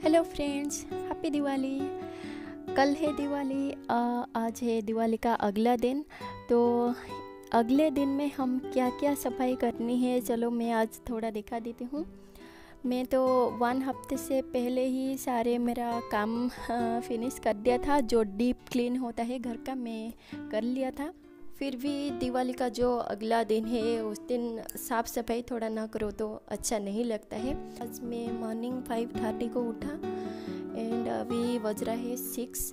Hello friends, happy Diwali. कल है दिवाली, आज है दिवाली का अगला दिन। तो अगले दिन में हम क्या क्या सफाई करनी है, चलो मैं आज थोड़ा दिखा देती हूँ। मैं तो 1 हफ्ते से पहले ही सारे मेरा काम फिनिश कर दिया था। जो डीप क्लीन होता है घर का, मैं कर लिया था। फिर भी दिवाली का जो अगला दिन है उस दिन साफ़ सफाई थोड़ा ना करो तो अच्छा नहीं लगता है। आज मैं मॉर्निंग 5:30 को उठा एंड अभी बज रहा है 6।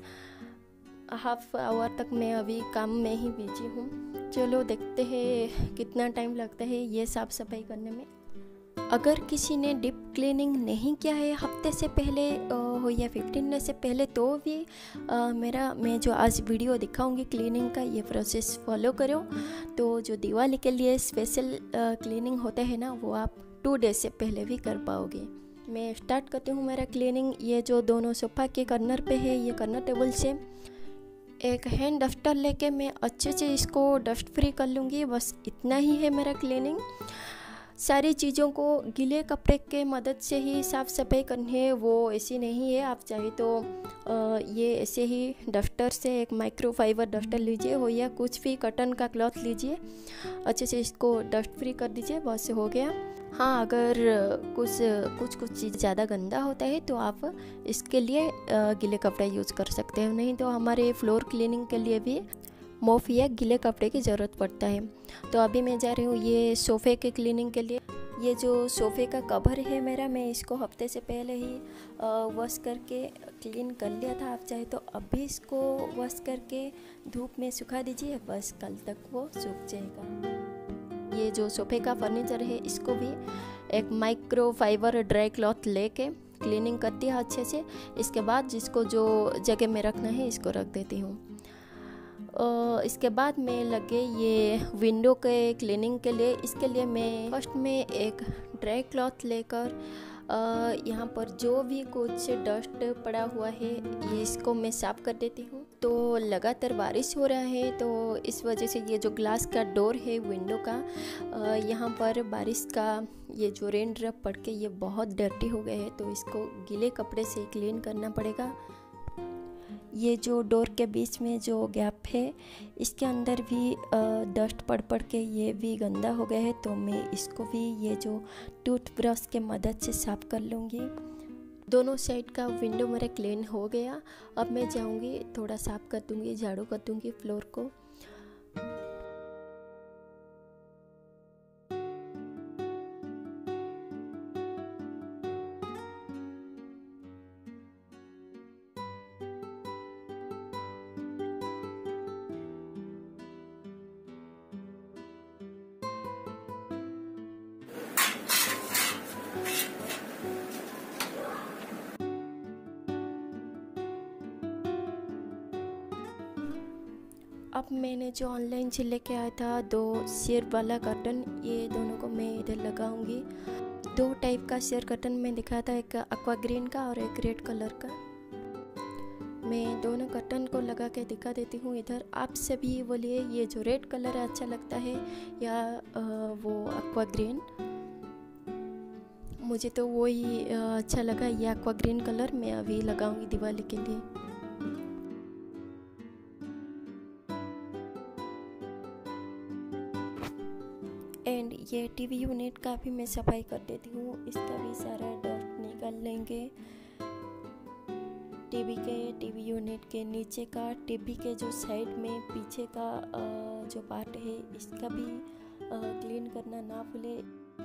हाफ आवर तक मैं अभी काम में ही बिजी हूँ। चलो देखते हैं कितना टाइम लगता है ये साफ़ सफाई करने में। अगर किसी ने डीप क्लीनिंग नहीं किया है हफ्ते से पहले हो या 15 डेज से पहले, तो भी मैं जो आज वीडियो दिखाऊंगी क्लीनिंग का, ये प्रोसेस फॉलो करो। तो जो दिवाली के लिए स्पेशल क्लीनिंग होता है ना, वो आप 2 डेज से पहले भी कर पाओगे। मैं स्टार्ट करती हूँ मेरा क्लीनिंग। ये जो दोनों सोफ़ा के कॉर्नर पे है, ये कॉर्नर टेबल से एक हैंड डस्टर लेके मैं अच्छे से इसको डस्ट फ्री कर लूँगी। बस इतना ही है मेरा क्लीनिंग। सारी चीज़ों को गीले कपड़े के मदद से ही साफ़ सफाई करनी है, वो ऐसी नहीं है। आप चाहे तो ये ऐसे ही डस्टर से एक माइक्रोफाइबर डस्टर लीजिए हो या कुछ भी कॉटन का क्लॉथ लीजिए, अच्छे से इसको डस्ट फ्री कर दीजिए, बस हो गया। हाँ, अगर कुछ चीज़ ज़्यादा गंदा होता है तो आप इसके लिए गीले कपड़े यूज़ कर सकते हो, नहीं तो हमारे फ्लोर क्लीनिंग के लिए भी मोफ या गीले कपड़े की ज़रूरत पड़ता है। तो अभी मैं जा रही हूँ ये सोफ़े के क्लीनिंग के लिए। ये जो सोफ़े का कवर है मेरा, मैं इसको हफ्ते से पहले ही वॉश करके क्लीन कर लिया था। आप चाहे तो अभी इसको वॉश करके धूप में सुखा दीजिए, बस कल तक वो सूख जाएगा। ये जो सोफ़े का फर्नीचर है, इसको भी एक माइक्रोफाइबर ड्राई क्लॉथ लेके क्लीनिंग कर दिया अच्छे से। इसके बाद जिसको जो जगह में रखना है इसको रख देती हूँ। इसके बाद मैं लगे ये विंडो के क्लीनिंग के लिए। इसके लिए मैं फर्स्ट में एक ड्राई क्लॉथ लेकर यहाँ पर जो भी कुछ डस्ट पड़ा हुआ है ये इसको मैं साफ़ कर देती हूँ। तो लगातार बारिश हो रहा है, तो इस वजह से ये जो ग्लास का डोर है विंडो का, यहाँ पर बारिश का ये जो रेन ड्रॉप पड़ के ये बहुत डर्टी हो गए हैं, तो इसको गीले कपड़े से क्लीन करना पड़ेगा। ये जो डोर के बीच में जो गैप है, इसके अंदर भी डस्ट पड़ के ये भी गंदा हो गया है, तो मैं इसको भी ये जो टूथब्रश के मदद से साफ़ कर लूँगी। दोनों साइड का विंडो मेरा क्लीन हो गया। अब मैं जाऊँगी, थोड़ा साफ़ कर दूँगी, झाड़ू कर दूँगी फ्लोर को। अब मैंने जो ऑनलाइन से लेके आया था 2 शेयर वाला कर्टन, ये दोनों को मैं इधर लगाऊंगी। 2 टाइप का शेयर कर्टन मैं दिखाया था, एक एक्वा ग्रीन का और एक रेड कलर का। मैं दोनों कर्टन को लगा के दिखा देती हूँ इधर। आप सभी बोलिए ये जो रेड कलर अच्छा लगता है या वो एक्वा ग्रीन। मुझे तो वो ही अच्छा लगा, ये एक्वा ग्रीन कलर मैं अभी लगाऊंगी दिवाली के लिए। एंड ये टीवी यूनिट का भी मैं सफाई कर देती हूँ, इसका भी सारा डस्ट निकाल लेंगे। टीवी यूनिट के नीचे का, टीवी के जो साइड में पीछे का जो पार्ट है, इसका भी क्लीन करना ना भूले।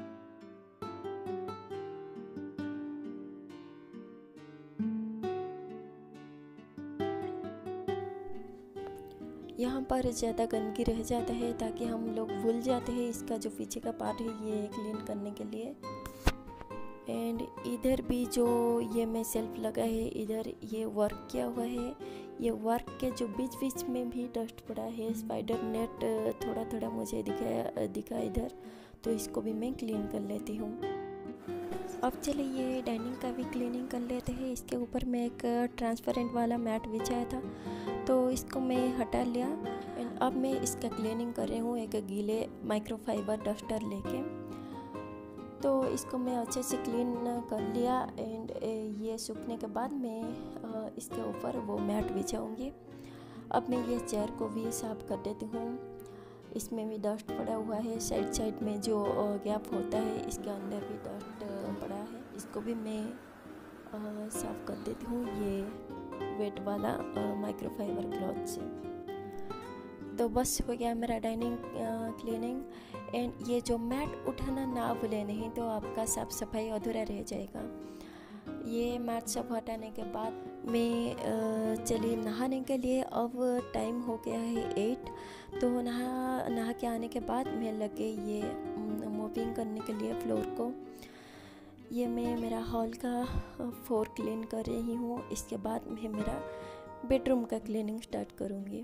यहाँ पर ज़्यादा गंदगी रह जाता है, ताकि हम लोग भूल जाते हैं इसका जो पीछे का पार्ट है ये क्लीन करने के लिए। एंड इधर भी जो ये मैं सेल्फ लगा है, इधर ये वर्क किया हुआ है। ये वर्क के जो बीच में भी डस्ट पड़ा है, स्पाइडर नेट थोड़ा मुझे दिखा इधर, तो इसको भी मैं क्लीन कर लेती हूँ। अब चलिए ये डाइनिंग का भी क्लीनिंग कर लेते हैं। इसके ऊपर मैं एक ट्रांसपेरेंट वाला मैट बिछाया था, तो इसको मैं हटा लिया एंड अब मैं इसका क्लीनिंग कर रही हूँ एक गीले माइक्रोफाइबर डस्टर लेके। तो इसको मैं अच्छे से क्लीन कर लिया एंड ये सूखने के बाद मैं इसके ऊपर वो मैट बिछाऊंगी। अब मैं ये चेयर को भी साफ़ कर देती हूँ। इसमें भी डस्ट पड़ा हुआ है, साइड साइड में जो गैप होता है इसके अंदर भी डस्ट पड़ा है, इसको भी मैं साफ़ कर देती हूँ ये वेट वाला माइक्रोफाइबर क्लॉथ से। तो बस हो गया मेरा डाइनिंग क्लीनिंग। एंड ये जो मैट उठाना ना भूले, नहीं तो आपका साफ़ सफाई अधूरा रह जाएगा। ये मैट सब हटाने के बाद मैं चली नहाने के लिए। अब टाइम हो गया है 8, तो नहा के आने के बाद मैं लगे ये मॉपिंग करने के लिए फ्लोर को। ये मैं मेरा हॉल का फ्लोर क्लीन कर रही हूँ। इसके बाद मैं मेरा बेडरूम का क्लीनिंग स्टार्ट करूँगी।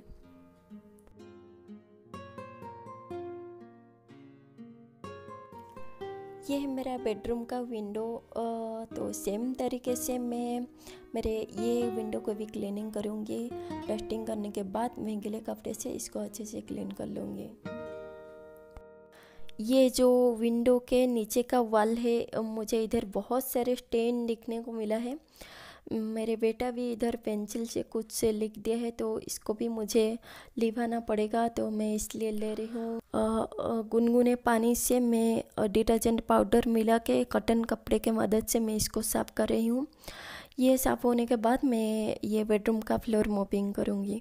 ये है मेरा बेडरूम का विंडो। तो सेम तरीके से मैं मेरे ये विंडो को भी क्लीनिंग करूँगी। डस्टिंग करने के बाद मैं गीले कपड़े से इसको अच्छे से क्लीन कर लूँगी। ये जो विंडो के नीचे का वॉल है, मुझे इधर बहुत सारे स्टेन दिखने को मिला है। मेरे बेटा भी इधर पेंसिल से कुछ से लिख दिया है, तो इसको भी मुझे लिभाना पड़ेगा, तो मैं इसलिए ले रही हूँ। गुनगुने पानी से मैं डिटर्जेंट पाउडर मिला के कॉटन कपड़े के मदद से मैं इसको साफ़ कर रही हूँ। ये साफ़ होने के बाद मैं ये बेडरूम का फ्लोर मॉपिंग करूँगी।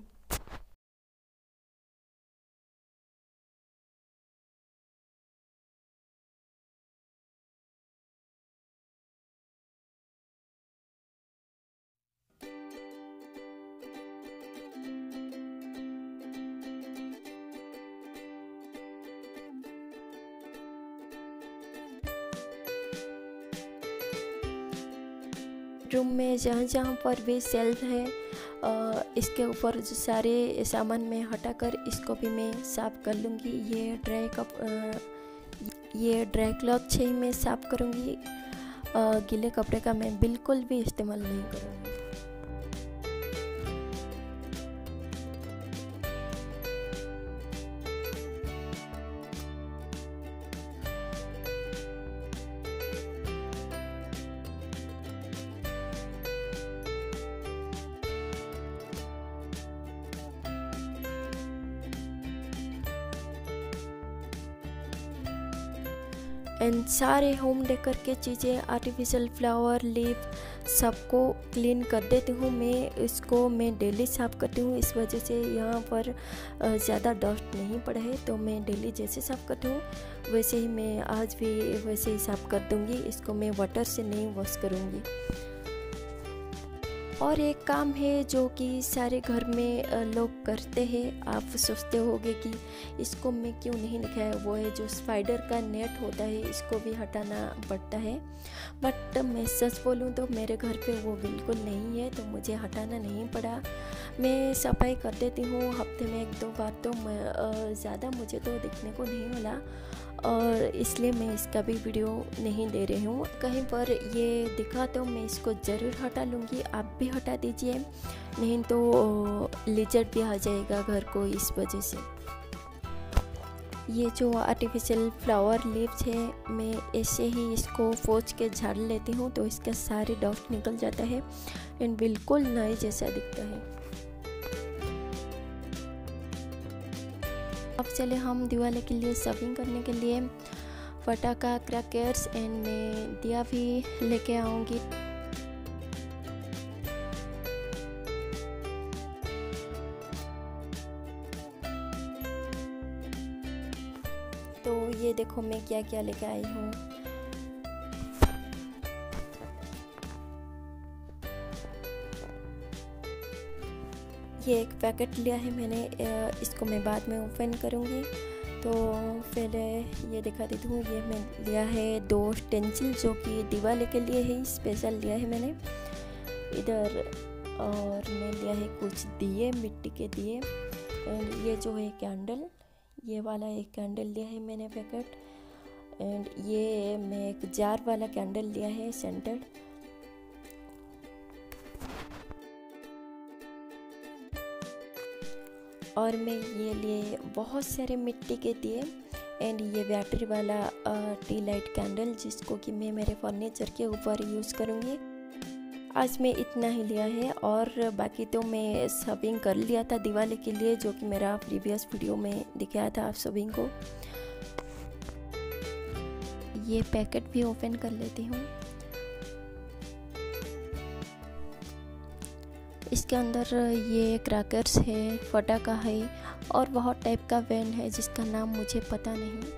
रूम में जहाँ जहाँ पर भी सेल्फ है, इसके ऊपर जो सारे सामान मैं हटाकर इसको भी मैं साफ़ कर लूँगी। ये ड्राई क्लॉथ से ही मैं साफ़ करूँगी। गीले कपड़े का मैं बिल्कुल भी इस्तेमाल नहीं करूँगी। एंड सारे होम डेकोर के चीज़ें, आर्टिफिशियल फ्लावर, लीफ सबको क्लीन कर देती हूँ। मैं डेली साफ़ करती हूँ। इस वजह से यहाँ पर ज़्यादा डस्ट नहीं पड़ा है, तो मैं डेली जैसे साफ़ करती हूँ वैसे ही मैं आज भी वैसे ही साफ़ कर दूँगी। इसको मैं वाटर से नहीं वॉश करूँगी। और एक काम है जो कि सारे घर में लोग करते हैं, आप सोचते होंगे कि इसको मैं क्यों नहीं दिखाया, वो है जो स्पाइडर का नेट होता है, इसको भी हटाना पड़ता है। बट मैं सच बोलूँ तो मेरे घर पे वो बिल्कुल नहीं है, तो मुझे हटाना नहीं पड़ा। मैं सफाई कर देती हूँ हफ्ते में 1-2 बार, तो ज़्यादा मुझे तो दिखने को नहीं मिला, और इसलिए मैं इसका भी वीडियो नहीं दे रही हूँ। कहीं पर ये दिखा तो मैं इसको ज़रूर हटा लूँगी। आप भी हटा दीजिए, नहीं तो लिजर्ड भी आ जाएगा घर को, इस वजह से। ये जो आर्टिफिशियल फ्लावर लीव्स है, मैं ऐसे ही इसको पोंछ के झाड़ लेती हूँ, तो इसका सारे डस्ट निकल जाता है एंड बिल्कुल नए जैसा दिखता है। अब चले हम दिवाली के लिए शॉपिंग करने के लिए। पटाखा, क्रैकर्स एंड मैं दिया भी लेके आऊँगी। तो ये देखो मैं क्या क्या लेके आई हूँ। ये एक पैकेट लिया है मैंने, इसको मैं बाद में ओपन करूँगी। तो पहले ये दिखा देती हूँ। ये मैं लिया है 2 स्टेंसिल, जो कि दिवाली के लिए ही स्पेशल लिया है मैंने इधर। और मैं लिया है कुछ दिए, मिट्टी के दिए। एंड ये जो है कैंडल, ये वाला एक कैंडल लिया है मैंने पैकेट। एंड ये मैं एक जार वाला कैंडल लिया है सेंटेड। और मैं ये लिए बहुत सारे मिट्टी के दिए एंड ये बैटरी वाला टी लाइट कैंडल, जिसको कि मैं मेरे फर्नीचर के ऊपर यूज़ करूँगी। आज मैं इतना ही लिया है और बाकी तो मैं शॉपिंग कर लिया था दिवाली के लिए, जो कि मेरा प्रीवियस वीडियो में दिखाया था आप सभी को। ये पैकेट भी ओपन कर लेती हूँ। इसके अंदर ये क्रैकर्स है, फटाका है और बहुत टाइप का वैन है जिसका नाम मुझे पता नहीं।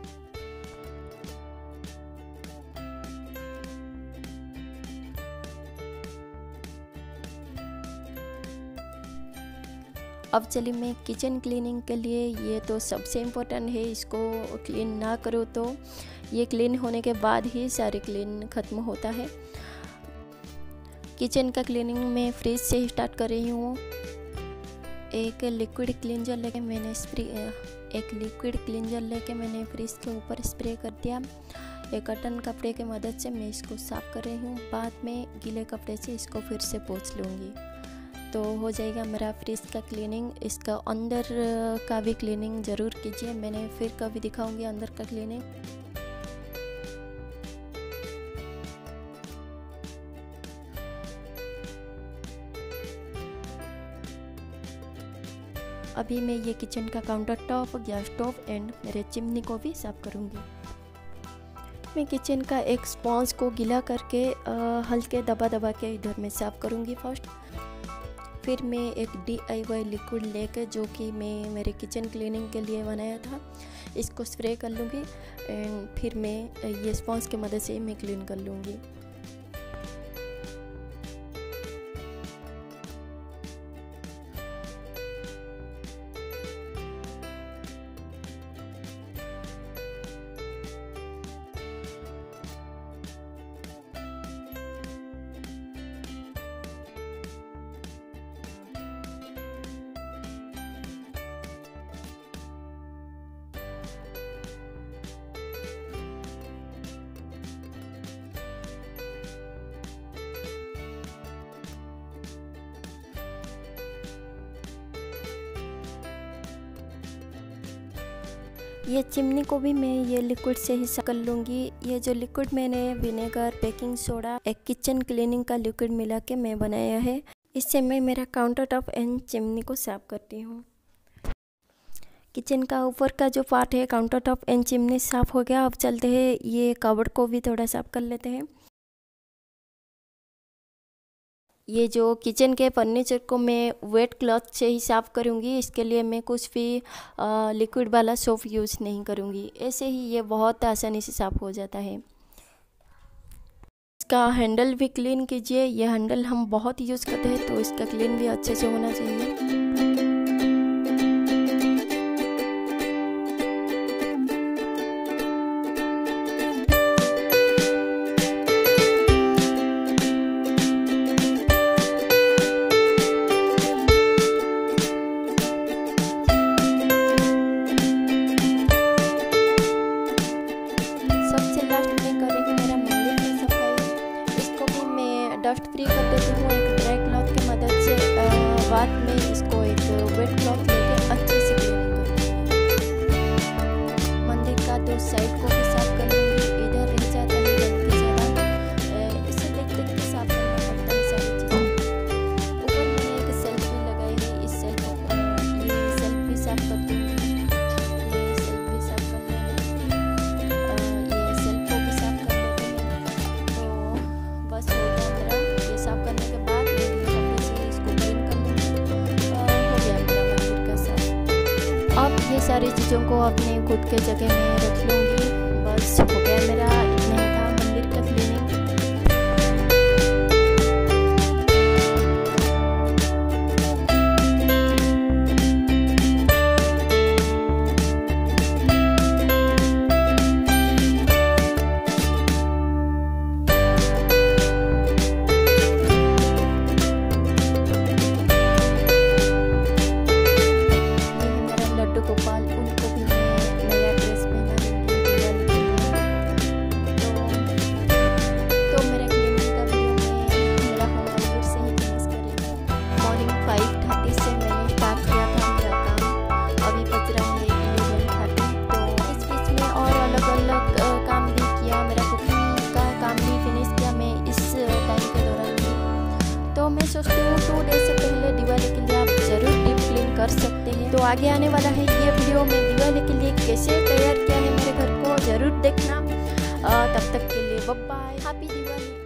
अब चलिए मैं किचन क्लीनिंग के लिए, ये तो सबसे इम्पोर्टेंट है, इसको क्लीन ना करो तो ये क्लीन होने के बाद ही सारे क्लीन ख़त्म होता है। किचन का क्लीनिंग मैं फ्रिज से स्टार्ट कर रही हूँ। एक लिक्विड क्लींजर लेके मैंने फ्रिज के ऊपर स्प्रे कर दिया। एक कॉटन कपड़े की मदद से मैं इसको साफ़ कर रही हूँ। बाद में गीले कपड़े से इसको फिर से पोंछ लूँगी तो हो जाएगा मेरा फ्रिज का क्लीनिंग। इसका अंदर का भी क्लीनिंग ज़रूर कीजिए, मैंने फिर कभी दिखाऊंगी अंदर का क्लीनिंग। अभी मैं ये किचन का counter top, gas top and मेरे चिमनी को भी साफ़ करूंगी। मैं किचन का एक स्पॉन्ज को गीला करके हल्के दबा के इधर में साफ़ करूंगी फर्स्ट। फिर मैं एक DIY लिक्विड लेकर, जो कि मैं मेरे किचन क्लीनिंग के लिए बनाया था, इसको स्प्रे कर लूँगी एंड फिर मैं ये स्पॉन्ज की मदद से मैं क्लीन कर लूँगी। ये चिमनी को भी मैं ये लिक्विड से ही साफ कर लूँगी। ये जो लिक्विड मैंने विनेगर, बेकिंग सोडा, एक किचन क्लीनिंग का लिक्विड मिला के मैं बनाया है। इससे मैं मेरा काउंटर टॉप एंड चिमनी को साफ करती हूँ। किचन का ऊपर का जो पार्ट है, काउंटर टॉप एंड चिमनी साफ हो गया। अब चलते हैं ये कबर्ड को भी थोड़ा साफ कर लेते हैं। ये जो किचन के फर्नीचर को मैं वेट क्लॉथ से ही साफ़ करूँगी। इसके लिए मैं कुछ भी लिक्विड वाला सोप यूज़ नहीं करूँगी, ऐसे ही ये बहुत आसानी से साफ़ हो जाता है। इसका हैंडल भी क्लीन कीजिए। ये हैंडल हम बहुत यूज़ करते हैं तो इसका क्लीन भी अच्छे से होना चाहिए। डस्ट फ्री कर देती हूँ एक ड्राई क्लॉथ की मदद से। बाद में इसको एक वेट क्लॉथ लेके अच्छे से क्लीनिंग करूँगी। मंदिर का दो साइड को भी साफ कर लूँगी। इधर रह जाता है गंदगी ज़्यादा, इसे देख के साफ करना पड़ता है सारी चीज़ें। ऊपर मैंने एक सेल्फ भी लगाई है, इस सेल्फ भी साफ कर दूँगी। ये सेल्फ भी साफ कर लेंगे, ये सेल्फ को भी साफ कर लेते हैं। तो बस हो गया मेरा। ये साफ करने के बाद मैं कपड़े से इसको क्लीन कर लूँगी। हो गया मेरा मंदिर का साफ। अब ये सारी चीज़ों को अपने खुद के जगह में रख लूँगी। बस हो गया मेरा, इतना ही था मंदिर का क्लीनिंग। गोपाल, उनको भी मैं नया ड्रेस पहना दूँगी दिवाली के लिए। मैं सोचती हूँ 2 डे से पहले दिवाली के लिए आप ज़रूर डीप क्लीन कर सकते हैं। तो आगे आने वाला है ये वीडियो में दिवाली के लिए कैसे तैयार किया है मेरे घर को ज़रूर देखना। तब तक के लिए बाय बाय, हैप्पी दिवाली।